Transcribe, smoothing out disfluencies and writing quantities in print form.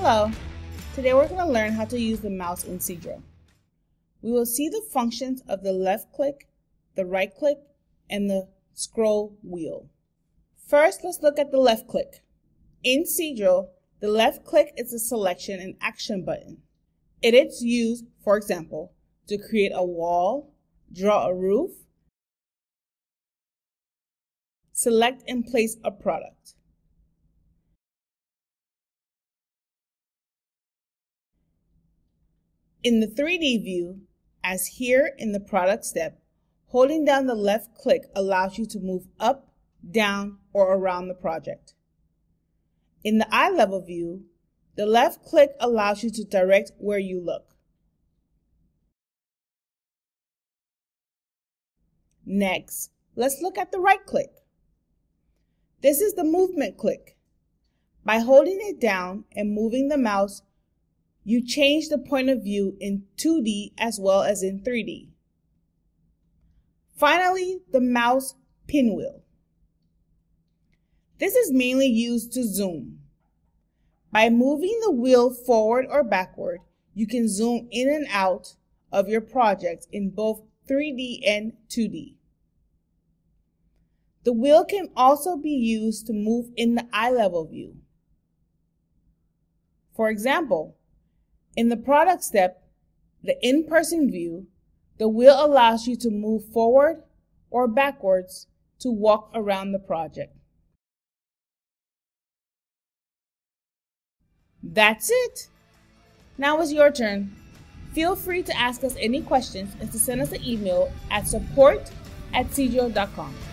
Hello! Today we're going to learn how to use the mouse in Cedreo. We will see the functions of the left click, the right click, and the scroll wheel. First, let's look at the left click. In Cedreo, the left click is a selection and action button. It is used, for example, to create a wall, draw a roof, select and place a product. In the 3D view, as here in the product step, holding down the left click allows you to move up, down, or around the project. In the eye level view, the left click allows you to direct where you look. Next, let's look at the right click. This is the movement click. By holding it down and moving the mouse, you change the point of view in 2D as well as in 3D. Finally, the mouse pinwheel. This is mainly used to zoom. By moving the wheel forward or backward, you can zoom in and out of your project in both 3D and 2D. The wheel can also be used to move in the eye level view. For example, in the product step, the in-person view, the wheel allows you to move forward or backwards to walk around the project. That's it. Now it's your turn. Feel free to ask us any questions and to send us an email at support@cedreo.com.